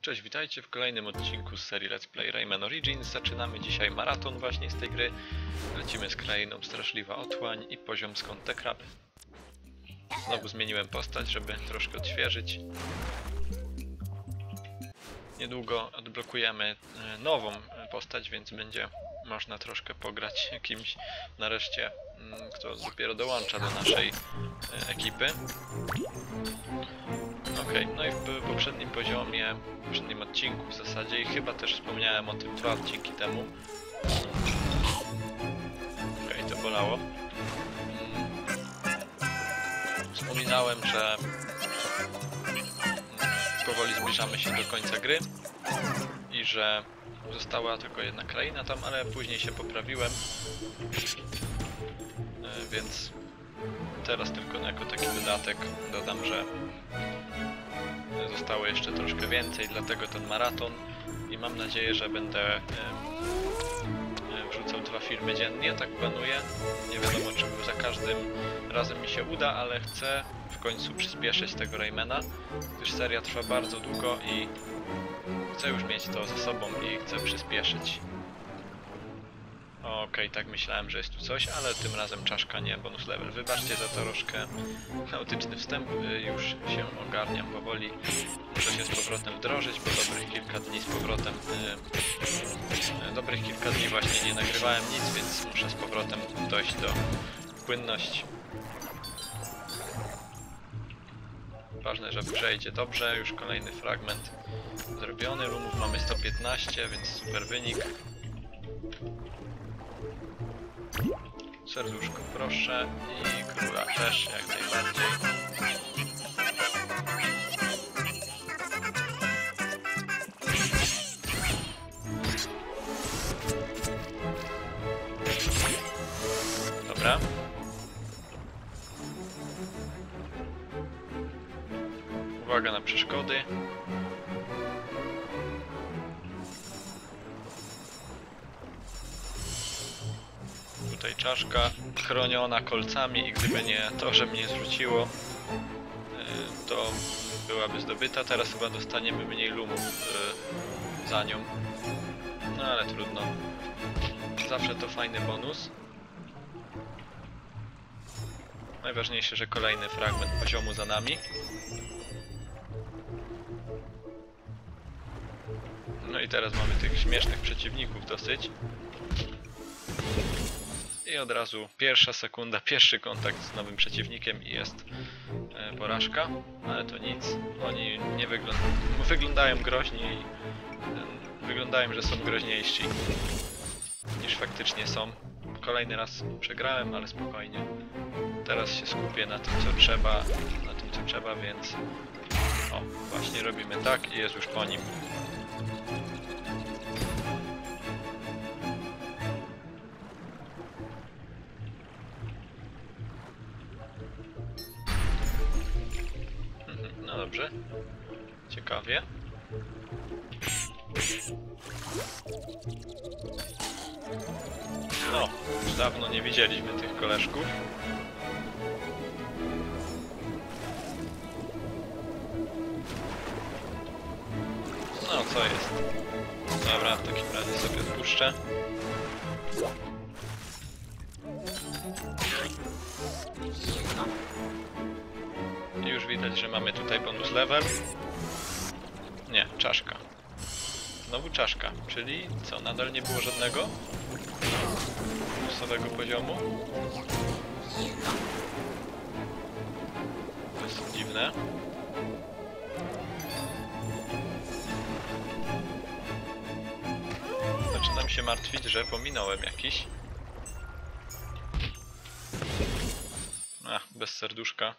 Cześć, witajcie w kolejnym odcinku z serii Let's Play Rayman Origins. Zaczynamy dzisiaj maraton właśnie z tej gry. Lecimy z krainą Straszliwa Otchłań i poziom Skąd te kraby. Znowu zmieniłem postać, żeby troszkę odświeżyć. Niedługo odblokujemy nową postać, więc będzie można troszkę pograć kimś nareszcie, kto dopiero dołącza do naszej ekipy. Okej, no i w poprzednim poziomie, w poprzednim odcinku w zasadzie, i chyba też wspomniałem o tym 2 odcinki temu. Okej, to bolało. Wspominałem, że powoli zbliżamy się do końca gry i że została tylko jedna kraina tam, ale później się poprawiłem, więc teraz tylko jako taki dodatek dodam, że zostało jeszcze troszkę więcej, dlatego ten maraton i mam nadzieję, że będę wrzucał 2 filmy dziennie, tak planuję. Nie wiadomo, czy za każdym razem mi się uda, ale chcę w końcu przyspieszyć tego Raymana, gdyż seria trwa bardzo długo i chcę już mieć to za sobą i chcę przyspieszyć. Okej, tak myślałem, że jest tu coś, ale tym razem czaszka nie, bonus level. Wybaczcie za troszkę chaotyczny wstęp, już się ogarniam powoli. Muszę się z powrotem wdrożyć, bo dobrych kilka dni z powrotem... dobrych kilka dni właśnie nie nagrywałem nic, więc muszę z powrotem dojść do płynności. Ważne, że w grze idzie dobrze, już kolejny fragment zrobiony. Roomów mamy 115, więc super wynik. Serduszko proszę i króla też, jak najbardziej. Dobra. Uwaga na przeszkody. Tutaj czaszka chroniona kolcami i gdyby nie to, że mnie zrzuciło, to byłaby zdobyta. Teraz chyba dostaniemy mniej lumów za nią. No ale trudno. Zawsze to fajny bonus. Najważniejsze, że kolejny fragment poziomu za nami. No i teraz mamy tych śmiesznych przeciwników dosyć. I od razu pierwsza sekunda, pierwszy kontakt z nowym przeciwnikiem i jest porażka, ale to nic. Oni nie wyglądają groźni, wyglądają, że są groźniejsi niż faktycznie są. Kolejny raz przegrałem, ale spokojnie. Teraz się skupię na tym, co trzeba, więc o, właśnie robimy tak i jest już po nim. No dobrze, ciekawie. No, już dawno nie widzieliśmy tych koleżków. No, co jest? Dobra, w takim razie sobie odpuszczę. I już widać, że mamy tutaj bonus level. Nie, czaszka. Znowu czaszka, czyli co, nadal nie było żadnego bonusowego poziomu? To jest dziwne. Zaczynam się martwić, że pominąłem jakiś. Bez serduszka.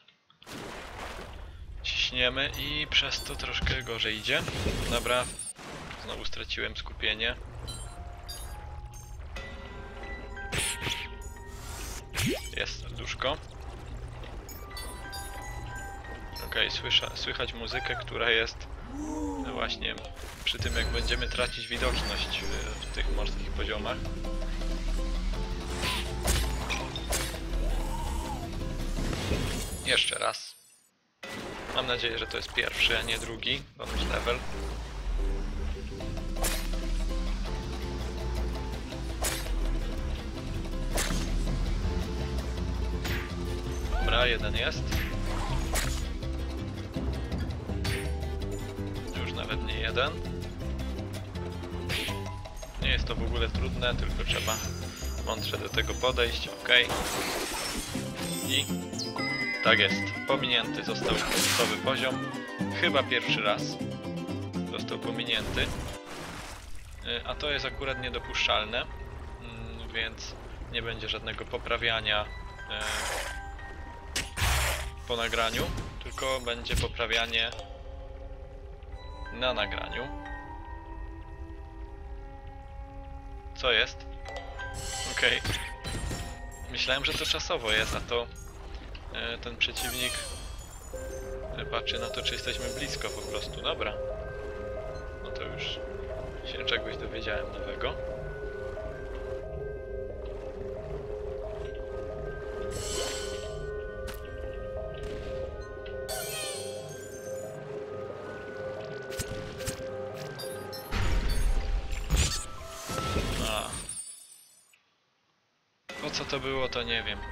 Ciśniemy i przez to troszkę gorzej idzie. Dobra, znowu straciłem skupienie. Jest serduszko. Okej, słychać muzykę, która jest właśnie przy tym, jak będziemy tracić widoczność w tych morskich poziomach. Jeszcze raz. Mam nadzieję, że to jest pierwszy, a nie drugi bonus level. Dobra, jeden jest. Już nawet nie jeden. Nie jest to w ogóle trudne, tylko trzeba mądrze do tego podejść. Ok. I tak jest. Pominięty został bonusowy poziom. Chyba pierwszy raz został pominięty. A to jest akurat niedopuszczalne, więc nie będzie żadnego poprawiania po nagraniu, tylko będzie poprawianie na nagraniu. Co jest? Okej. Myślałem, że to czasowo jest, a to ten przeciwnik patrzy na to, czy jesteśmy blisko po prostu. Dobra. No to już się czegoś dowiedziałem nowego. Po co to było, to nie wiem.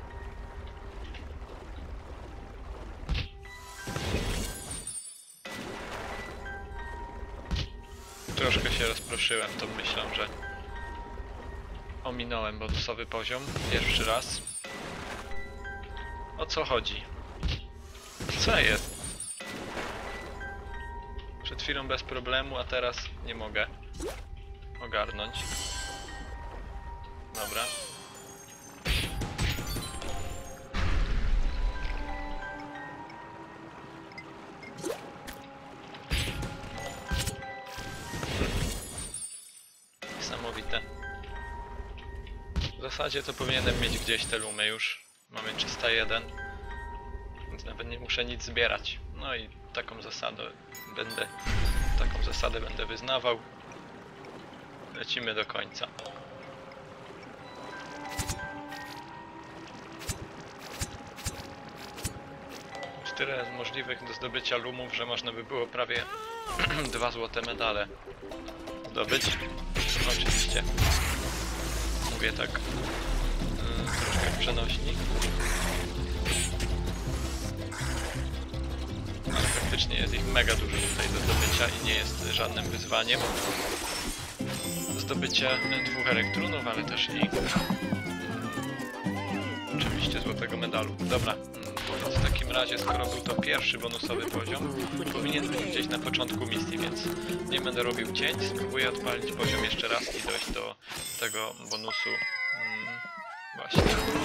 Troszkę się rozproszyłem tą myślą, że ominąłem bonusowy poziom pierwszy raz. O co chodzi? Co jest? Przed chwilą bez problemu, a teraz nie mogę ogarnąć. Dobra. Niesamowite. W zasadzie to powinienem mieć gdzieś te lumy już. Mamy 301, więc nawet nie muszę nic zbierać. No i taką zasadę będę wyznawał. Lecimy do końca. Jest tyle możliwych do zdobycia lumów, że można by było prawie 2 złote medale zdobyć. Oczywiście mówię tak troszkę w przenośni. Ale faktycznie jest ich mega dużo tutaj do zdobycia i nie jest żadnym wyzwaniem zdobycie 2 elektronów, ale też i oczywiście złotego medalu. Dobra, więc w takim razie, skoro był to pierwszy bonusowy poziom, powinien być gdzieś na początku misji, więc nie będę robił cięć, spróbuję odpalić poziom jeszcze raz i dojść do tego bonusu właśnie.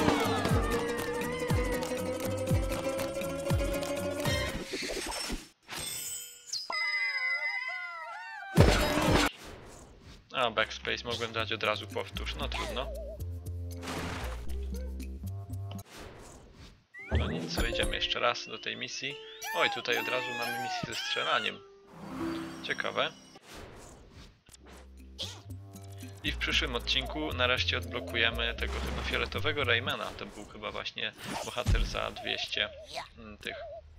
A, backspace mogłem dać od razu powtórz, no trudno. No nic, wejdziemy jeszcze raz do tej misji. Oj, tutaj od razu mamy misję ze strzelaniem. Ciekawe. I w przyszłym odcinku nareszcie odblokujemy tego chyba fioletowego Raymana. To był chyba właśnie bohater za 200 tych...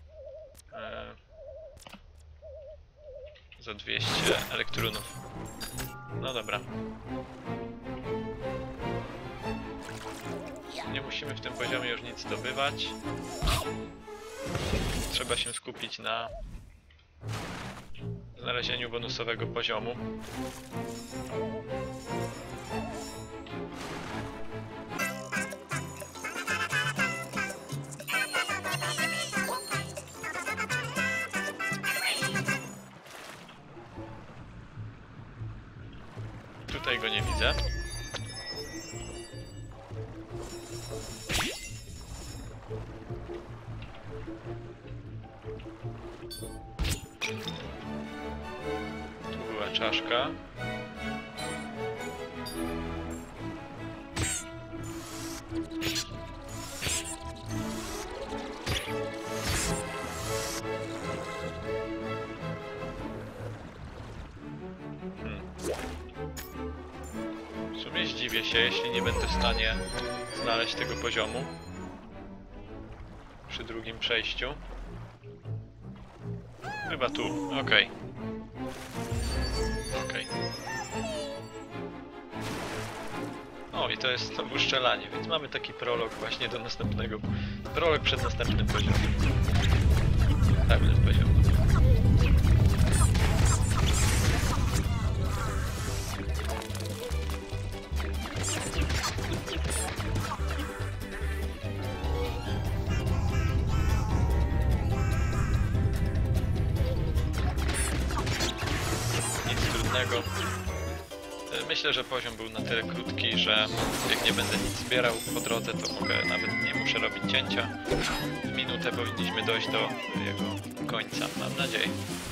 za 200 elektronów. No dobra. Nie musimy w tym poziomie już nic zdobywać. Trzeba się skupić na znalezieniu bonusowego poziomu. Tutaj go nie widzę. Tu była czaszka. W sumie zdziwię się, jeśli nie będę w stanie znaleźć tego poziomu przy drugim przejściu. Chyba tu, okej. Okej. O, i to jest znowu strzelanie, więc mamy taki prolog właśnie do następnego Prolog przed następnym poziomem. Następny poziom. Nic trudnego. Myślę, że poziom był na tyle krótki, że jak nie będę nic zbierał po drodze, to nawet nie muszę robić cięcia. W minutę powinniśmy dojść do jego końca, mam nadzieję.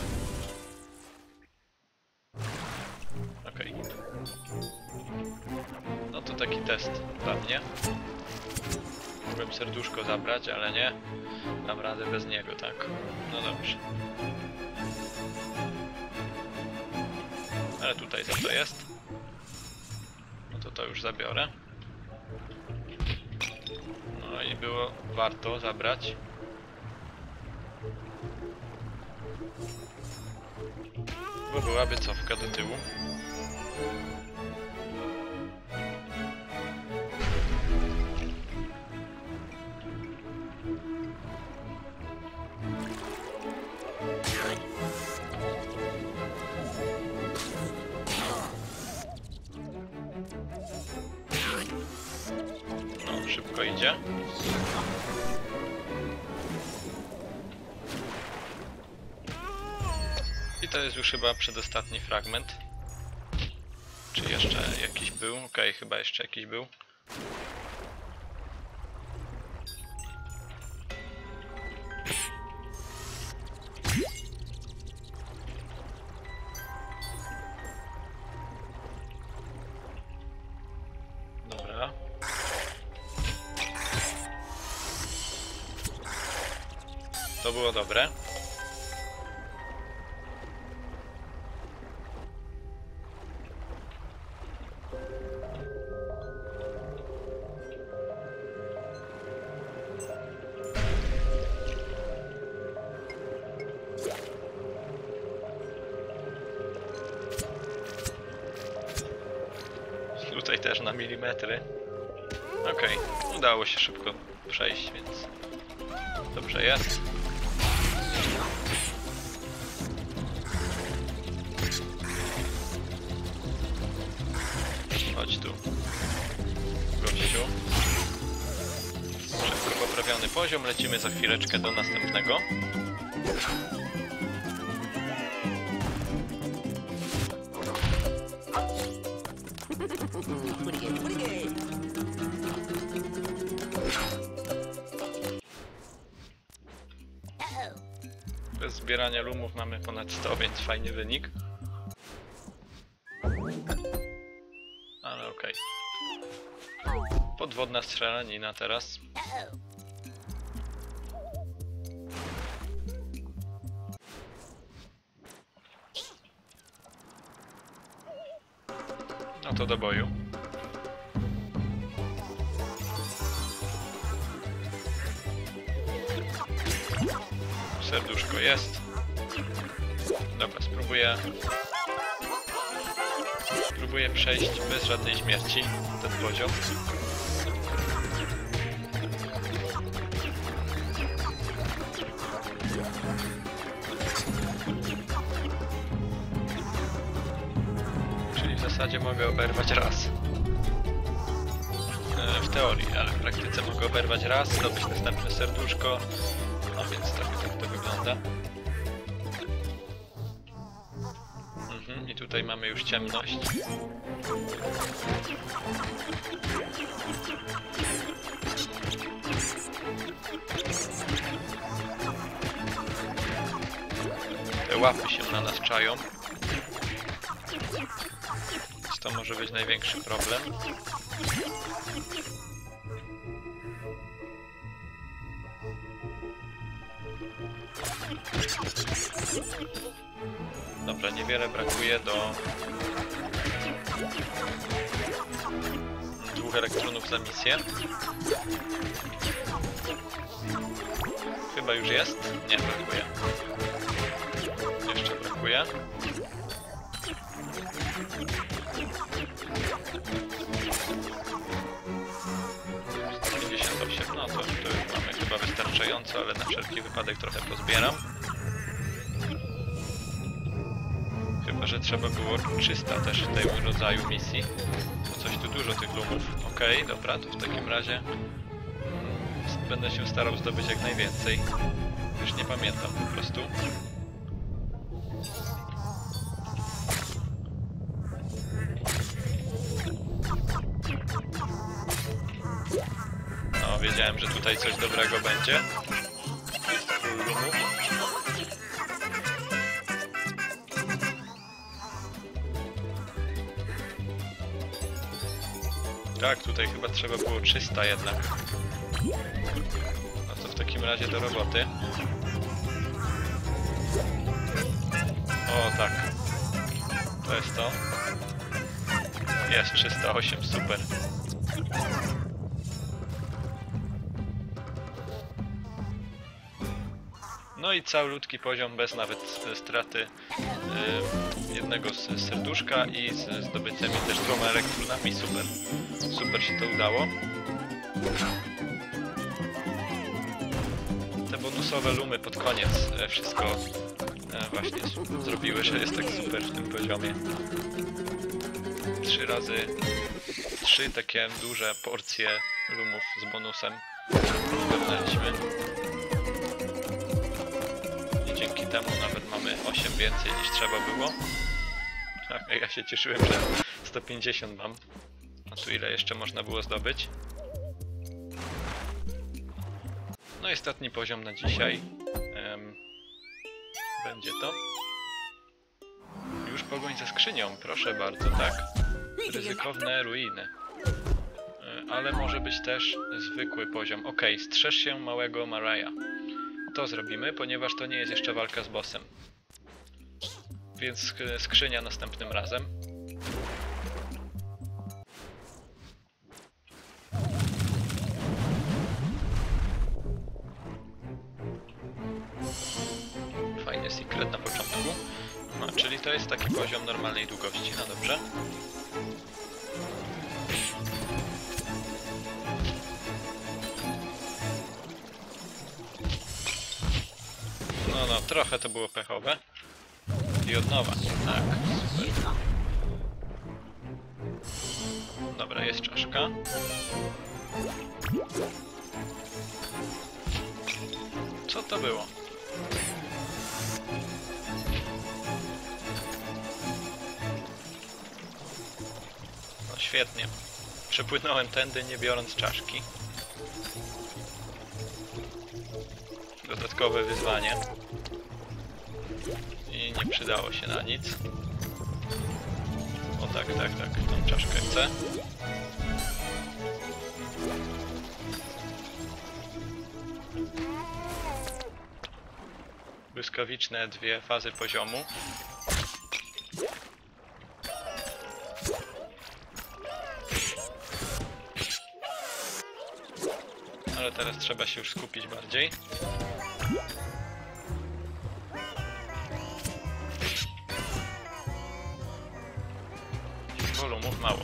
Okej. No to taki test dla mnie. Mogłem serduszko zabrać, ale nie. Dam radę bez niego, tak? No dobrze. Ale tutaj za to jest. No to już zabiorę. No i było warto zabrać. Bo byłaby cofka do tyłu. No, szybko idzie. I to jest już chyba przedostatni fragment. Czy jeszcze jakiś był? Okej, chyba jeszcze jakiś był. Dobra. To było dobre. Tutaj też na milimetry. Okej, udało się szybko przejść, więc dobrze jest. Chodź tu, gościu. Szybko poprawiony poziom, lecimy za chwileczkę do następnego. Bez zbierania lumów mamy ponad 100, więc fajny wynik. Ale okej. Podwodna strzelanina teraz. No to do boju. Serduszko jest. Dobra, spróbuję przejść bez żadnej śmierci ten poziom. Czyli w zasadzie mogę oberwać raz. W teorii, ale w praktyce mogę oberwać raz, zdobyć następne serduszko. No więc tak to wygląda. I tutaj mamy już ciemność. Te łapy się na nas czają. Więc to może być największy problem. Dobra, niewiele brakuje do 2 elektronów za misję. Chyba już jest? Nie, brakuje. Jeszcze brakuje. No to już mamy chyba wystarczająco, ale na wszelki wypadek trochę pozbieram. Chyba że trzeba było 300 też w tym rodzaju misji. Bo coś tu dużo tych lumów. Okej, dobra, to w takim razie będę się starał zdobyć jak najwięcej. Już nie pamiętam po prostu. No, wiedziałem, że tutaj coś dobrego będzie. Jest król lumów. Tak, tutaj chyba trzeba było 300 jednak. No to w takim razie do roboty. O tak. To jest to. Jest 308, super. No i całutki poziom bez nawet straty jednego serduszka i z zdobytymi też 2 elektronami, super. Super się to udało. Te bonusowe lumy pod koniec wszystko właśnie zrobiły, że jest tak super w tym poziomie. 3 razy 3 takie duże porcje lumów z bonusem zgarnęliśmy. I dzięki temu nawet mamy 8 więcej niż trzeba było. Tak, ja się cieszyłem, że 150 mam. A tu ile jeszcze można było zdobyć? No i ostatni poziom na dzisiaj. Będzie to. Już pogoń ze skrzynią, proszę bardzo, tak. Ryzykowne ruiny. Ale może być też zwykły poziom. Ok, strzeż się małego Maraya. To zrobimy, ponieważ to nie jest jeszcze walka z bossem. Więc skrzynia następnym razem. Fajny secret na początku. No, czyli to jest taki poziom normalnej długości, no dobrze. No, trochę to było pechowe. I od nowa, tak, super. Dobra, jest czaszka. Co to było? No świetnie. Przepłynąłem tędy, nie biorąc czaszki. Dodatkowe wyzwanie. I nie przydało się na nic. O tak, tą czaszkę chcę. Błyskawiczne 2 fazy poziomu. Ale teraz trzeba się już skupić bardziej. Volumów mało.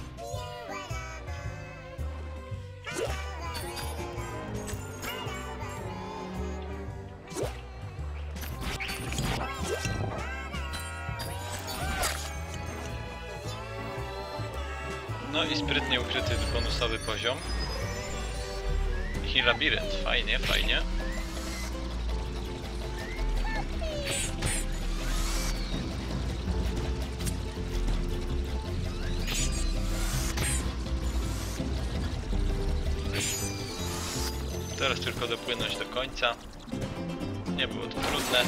No i sprytnie ukryty bonusowy poziom. I labirynt, fajnie, fajnie. Teraz tylko dopłynąć do końca. Nie było to trudne.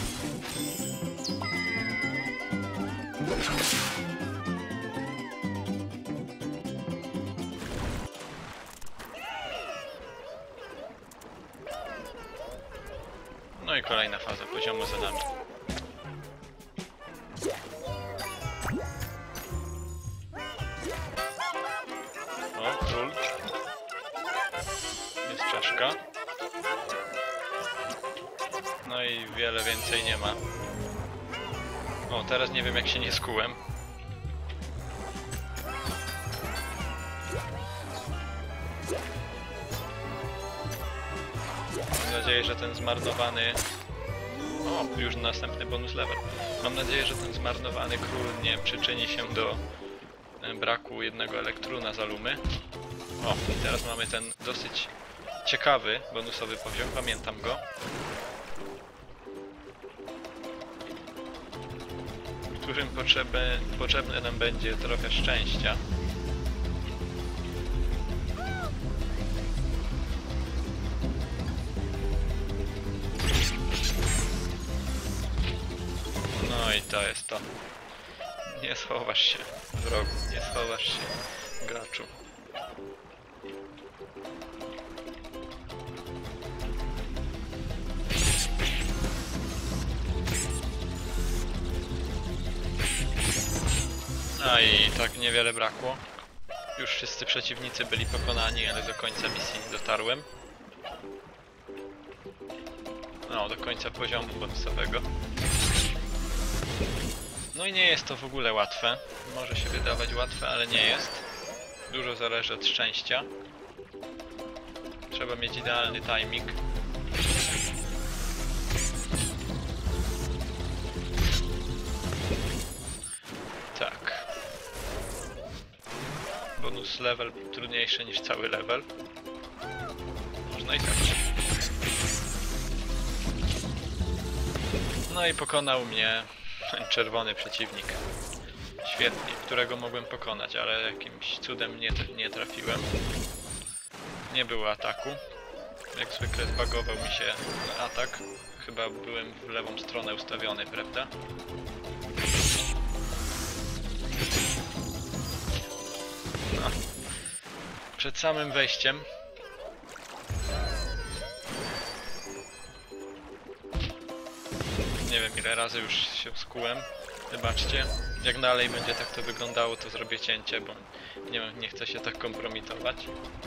No i kolejna faza poziomu za nami. O, król. Jest czaszka. No i wiele więcej nie ma. O, teraz nie wiem jak się nie skułem. Mam nadzieję, że ten zmarnowany... O, już następny bonus level. Mam nadzieję, że ten zmarnowany król nie przyczyni się do braku jednego elektruna z alumy. O, i teraz mamy ten dosyć ciekawy bonusowy poziom, pamiętam go. W którym potrzebne nam będzie trochę szczęścia. No i to jest to. Nie schowasz się, wrogu, nie schowasz się, graczu. No i tak niewiele brakło. Już wszyscy przeciwnicy byli pokonani, ale do końca misji nie dotarłem. No, do końca poziomu bonusowego. No i nie jest to w ogóle łatwe. Może się wydawać łatwe, ale nie jest. Dużo zależy od szczęścia. Trzeba mieć idealny timing. Tak. Bonus level trudniejszy niż cały level. Można i tak. No i pokonał mnie ten czerwony przeciwnik. Świetnie, którego mogłem pokonać, ale jakimś cudem nie trafiłem. Nie było ataku. Jak zwykle zbagował mi się atak. Chyba byłem w lewą stronę ustawiony, prawda? No. Przed samym wejściem nie wiem ile razy już się skułem. Wybaczcie. Jak dalej będzie tak to wyglądało, to zrobię cięcie, bo nie chcę się tak kompromitować.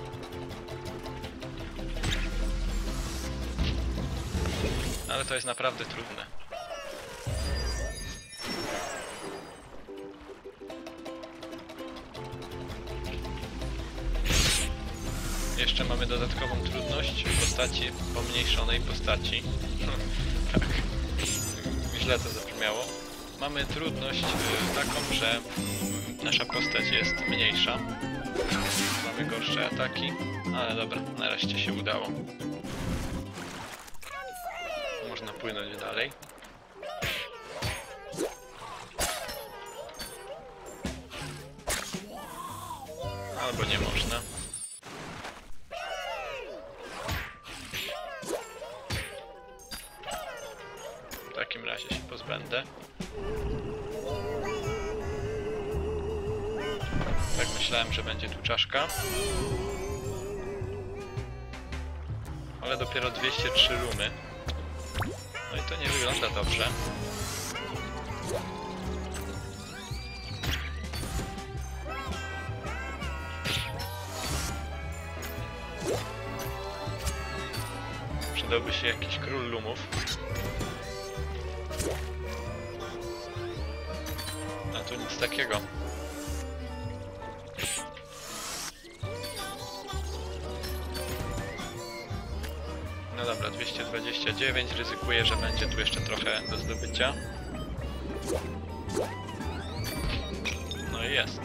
Ale to jest naprawdę trudne. Jeszcze mamy dodatkową trudność w postaci pomniejszonej postaci. Tak. Źle to zabrzmiało. Mamy trudność taką, że nasza postać jest mniejsza. Mamy gorsze ataki, ale dobra, nareszcie się udało. Można płynąć dalej. Albo nie można. W takim razie się pozbędę. Tak myślałem, że będzie tu czaszka. Ale dopiero 203 rumy. No i to nie wygląda dobrze. Przydałby się jakiś król lumów. A tu nic takiego. No dobra, 229, ryzykuję, że będzie tu jeszcze trochę do zdobycia. No i jest.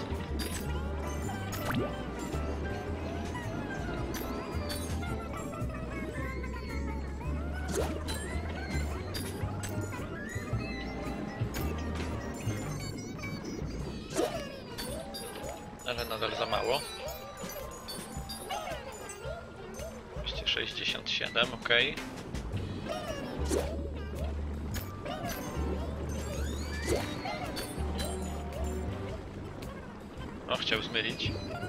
Ale nadal za mało. 267, ok. O, chciał zmylić.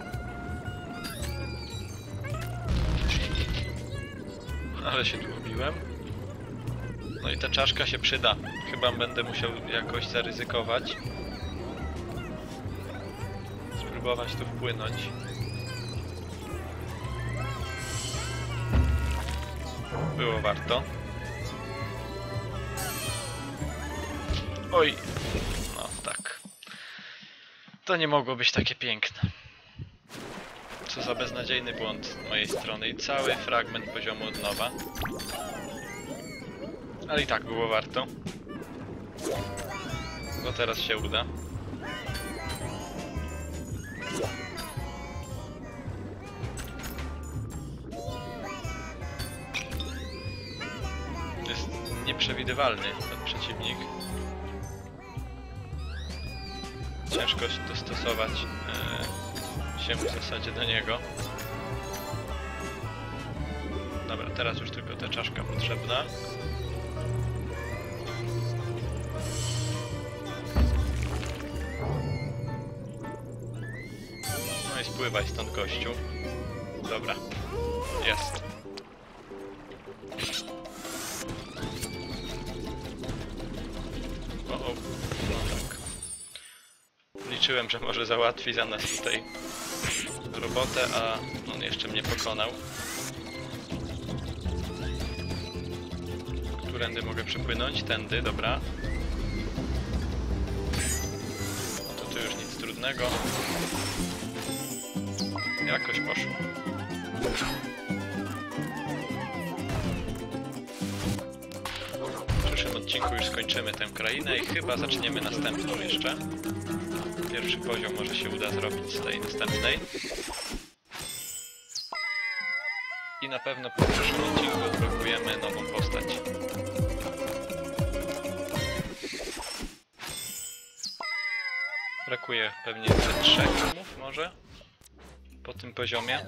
Ale się tu ubiłem. No i ta czaszka się przyda. Chyba będę musiał jakoś zaryzykować. Spróbować tu wpłynąć. Było warto. Oj. No tak. To nie mogło być takie piękne. Co za beznadziejny błąd z mojej strony i cały fragment poziomu od nowa. Ale i tak było warto. Bo teraz się uda. Jest nieprzewidywalny ten przeciwnik. Ciężko dostosować się w zasadzie do niego. Dobra, teraz już tylko ta czaszka potrzebna. No i spływaj stąd, gościu. Dobra, jest. O, no tak. Liczyłem, że może załatwi za nas tutaj robotę, a on jeszcze mnie pokonał. Którędy mogę przepłynąć? Tędy, dobra. No to tu już nic trudnego. Jakoś poszło. W przyszłym odcinku już skończymy tę krainę i chyba zaczniemy następną jeszcze. Pierwszy poziom może się uda zrobić z tej następnej. I na pewno po przyszłym odcinku odblokujemy nową postać. Brakuje pewnie ze 3 tomów może po tym poziomie.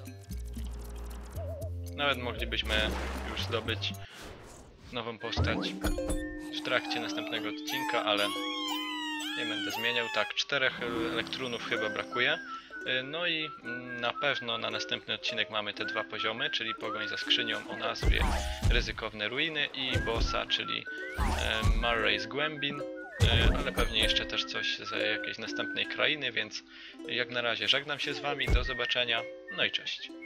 Nawet moglibyśmy już zdobyć nową postać w trakcie następnego odcinka, ale nie będę zmieniał. Tak, 4 elektrunów chyba brakuje. No i na pewno na następny odcinek mamy te 2 poziomy, czyli pogoń za skrzynią o nazwie Ryzykowne Ruiny i bossa, czyli Murray's Głębin, ale pewnie jeszcze też coś z jakiejś następnej krainy, więc jak na razie żegnam się z wami, do zobaczenia, no i cześć.